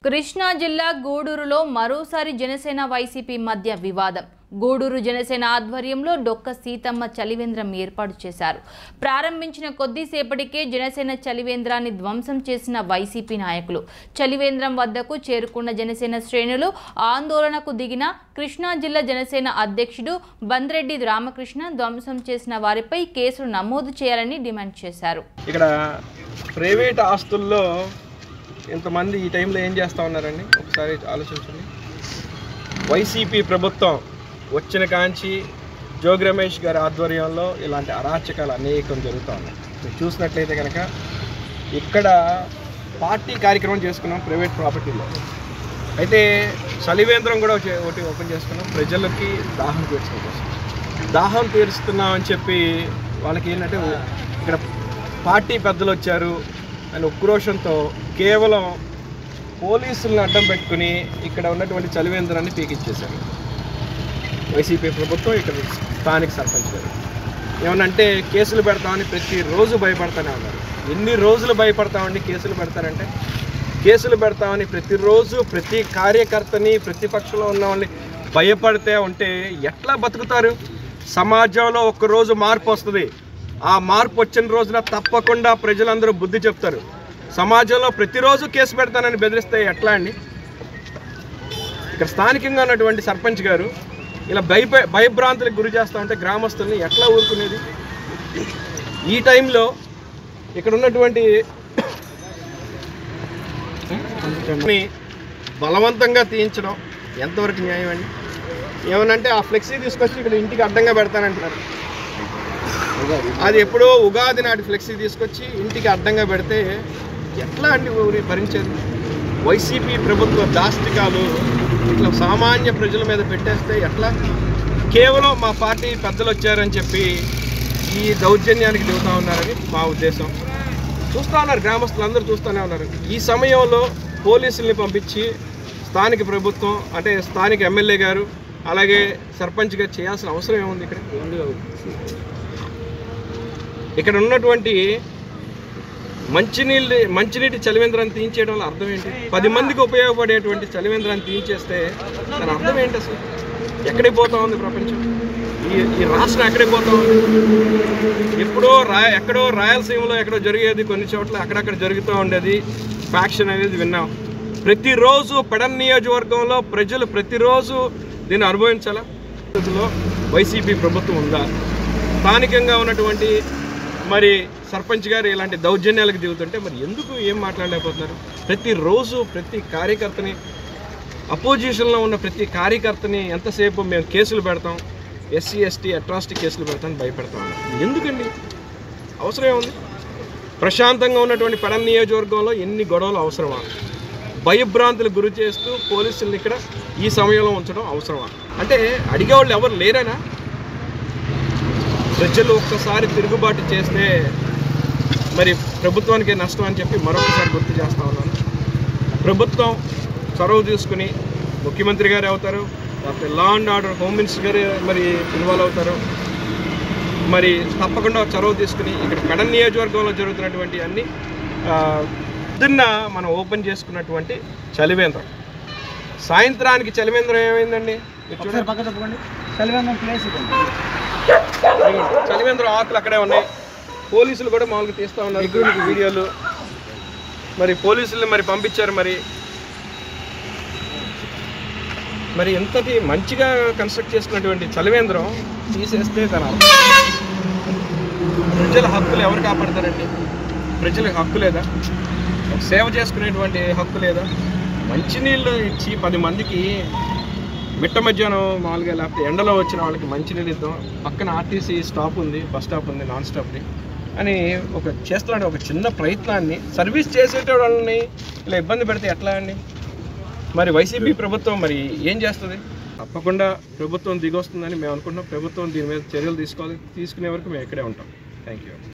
కృష్ణా జిల్లా గూడూరులో మరోసారి జనసేన వైసీపీ మధ్య వివాదం. గూడూరు జనసేన ఆధ్వర్యంలో డొక్క సీతమ్మ చలివేంద్రం ఏర్పాటు చేశారు. ప్రారంభించిన కొద్దిసేపటికే జనసేన చలివేంద్రాన్ని ధ్వంసం చేసిన వైసీపీ నాయకులు. చలివేంద్రం వద్దకు చేరుకున్న జనసేన శ్రేణులు ఆందోళనకు దిగిన కృష్ణా జిల్లా జనసేన అధ్యక్షుడు బంద్రెడ్డి రామకృష్ణ ధ్వంసం చేసిన వారిపై కేసులు నమోదు చేయాలని డిమాండ్ చేశారు. ఇక్కడ ప్రైవేట్ ఆస్తుల్లో ఇంతమంది ఈ టైంలో ఏం చేస్తూ ఉన్నారండి? ఒకసారి ఆలోచించండి. వైసీపీ ప్రభుత్వం వచ్చిన కాంచి జోగి రమేష్ గారి ఆధ్వర్యంలో ఇలాంటి అరాచకాలు అనేకం జరుగుతూ ఉన్నాయి. మీరు చూసినట్లయితే కనుక ఇక్కడ పార్టీ కార్యక్రమం చేసుకున్నాం ప్రైవేట్ ప్రాపర్టీలో. అయితే చలివేంద్రం కూడా ఒకటి ఓపెన్ చేసుకున్నాం. ప్రజలకి దాహం తీరుస్తున్నాం అని చెప్పి వాళ్ళకి ఏంటంటే ఇక్కడ పార్టీ పెద్దలు వచ్చారు అని ఉక్రోషంతో కేవలం పోలీసులను అడ్డం పెట్టుకుని ఇక్కడ ఉన్నటువంటి చలివేంద్రాన్ని పీకిచ్చేశారు వైసీపీ ప్రభుత్వం. ఇక్కడ స్థానిక సర్పంచ్ గారు ఏమనంటే కేసులు పెడతామని ప్రతిరోజు భయపడతానే ఉన్నారు. ఎన్ని రోజులు భయపడతామండి? కేసులు పెడతారంటే కేసులు పెడతామని ప్రతిరోజు ప్రతి కార్యకర్తని ప్రతిపక్షంలో ఉన్న వాళ్ళని భయపడితే ఉంటే ఎట్లా బతుకుతారు? సమాజంలో ఒక్కరోజు మార్పు వస్తుంది. ఆ మార్పు వచ్చిన రోజున తప్పకుండా ప్రజలందరూ బుద్ధి చెప్తారు. సమాజంలో ప్రతిరోజు కేసు పెడతానని బెదిరిస్తే ఎట్లా అండి? ఇక్కడ స్థానికంగా ఉన్నటువంటి సర్పంచ్ గారు ఇలా భయభ్రాంతులకు గురి చేస్తూ ఉంటే గ్రామస్తుల్ని ఎట్లా ఊరుకునేది? ఈ టైంలో ఇక్కడ ఉన్నటువంటి బలవంతంగా తీయించడం ఎంతవరకు న్యాయం అండి? ఏమనంటే ఆ ఫ్లెక్సీ తీసుకొచ్చి ఇక్కడ ఇంటికి అడ్డంగా పెడతానంటున్నారు. అది ఎప్పుడో ఉగాది నాటి ఫ్లెక్సీ తీసుకొచ్చి ఇంటికి అడ్డంగా పెడితే ఎట్లా అండి ఊరి భరించేది? వైసీపీ ప్రభుత్వ దాష్టికాలు ఇట్లా సామాన్య ప్రజల మీద పెట్టేస్తే ఎట్లా? కేవలం మా పార్టీ పెద్దలు వచ్చారని చెప్పి ఈ దౌర్జన్యానికి దిగుతూ ఉన్నారని మా ఉద్దేశం. చూస్తూ ఉన్నారు, గ్రామస్తులు అందరూ చూస్తూనే ఉన్నారు. ఈ సమయంలో పోలీసుల్ని పంపించి స్థానిక ప్రభుత్వం అంటే స్థానిక ఎమ్మెల్యే గారు అలాగే సర్పంచ్ గారు చేయాల్సిన అవసరం ఏముంది? ఇక్కడ ఉన్నటువంటి మంచినీటి చలివేంద్రాన్ని తీయించేయడం వల్ల అర్థం ఏంటి? 10 మందికి ఉపయోగపడేటువంటి చలివేంద్రాన్ని తీయించేస్తే దాని అర్థం ఏంటి? అసలు ఎక్కడికి పోతా ఉంది ప్రపంచం? ఈ రాష్ట్రం ఎక్కడికి పోతా ఉంది? ఎక్కడో రాయలసీమలో ఎక్కడో జరిగేది, కొన్ని చోట్ల అక్కడక్కడ జరుగుతూ ఉండేది ఫ్యాక్షన్ అనేది విన్నాం. ప్రతిరోజు పెడన్ నియోజకవర్గంలో ప్రజలు ప్రతిరోజు దీన్ని అనుభవించాలా? వైసీపీ ప్రభుత్వం ఉందా? స్థానికంగా ఉన్నటువంటి మరి సర్పంచ్ గారు ఇలాంటి దౌర్జన్యాలకు దిగుతుంటే మరి ఎందుకు ఏం మాట్లాడలేకపోతున్నారు? ప్రతిరోజు ప్రతి కార్యకర్తని అపోజిషన్లో ఉన్న ప్రతి కార్యకర్తని ఎంతసేపు మేము కేసులు పెడతాం, ఎస్సీ ఎస్టీ అట్రాసిటీ కేసులు పెడతాం భయపెడతాం. ఎందుకండి? అవసరం ఏముంది? ప్రశాంతంగా ఉన్నటువంటి పెడన్ నియోజకవర్గంలో ఎన్ని గొడవలు అవసరమా? భయభ్రాంతులకు గురి చేస్తూ పోలీసుల్ని ఇక్కడ ఈ సమయంలో ఉంచడం అవసరమా? అంటే అడిగేవాళ్ళు ఎవరు లేరనా? ప్రజలు ఒక్కసారి తిరుగుబాటు చేస్తే మరి ప్రభుత్వానికి నష్టం అని చెప్పి మరొకసారి గుర్తు చేస్తూ ఉన్నాను. ప్రభుత్వం చొరవ తీసుకుని ముఖ్యమంత్రి గారు అవుతారు, లేకపోతే law and order home minister గారు మరి ఇన్వాల్వ్ అవుతారు. మరి తప్పకుండా చొరవ తీసుకుని ఇక్కడ పెడన్ నియోజకవర్గంలో జరుగుతున్నటువంటి అన్ని పొద్దున్న మనం ఓపెన్ చేసుకున్నటువంటి చలివేంద్రం సాయంత్రానికి చలివేంద్రం ఏమైందండి? చలివేంద్రం ఆకులు అక్కడే ఉన్నాయి. పోలీసులు కూడా మామూలుగా తీస్తూ ఉన్నారు వీడియోలు. మరి పోలీసులు మరి పంపించారు. మరి ఎంతటి మంచిగా కన్స్ట్రక్ట్ చేసుకున్నటువంటి చలివేంద్రం తీసేస్తే తన ప్రజల హక్కులు ఎవరు కాపాడతారండి? ప్రజలకు హక్కు లేదా? సేవ చేసుకునేటువంటి హక్కు లేదా? మంచినీళ్ళు ఇచ్చి 10 మందికి మిట్ట మధ్యాహ్నం మామూలుగా లేకపోతే ఎండలో వచ్చిన వాళ్ళకి మంచినీళ్ళు ఇద్దాం, పక్కన ఆర్టీసీ స్టాప్ ఉంది, బస్ స్టాప్ ఉంది, నాన్ స్టాప్ని అని చేస్తున్న ఒక చిన్న ప్రయత్నాన్ని సర్వీస్ చేసేటోళ్ళని ఇలా ఇబ్బంది పెడితే ఎట్లా అండి? మరి వైసీపీ ప్రభుత్వం మరి ఏం చేస్తుంది? తప్పకుండా ప్రభుత్వం దిగొస్తుందని మేము అనుకుంటున్నాం. ప్రభుత్వం దీని మీద చర్యలు తీసుకునే వరకు మేము ఇక్కడే ఉంటాం. Thank you.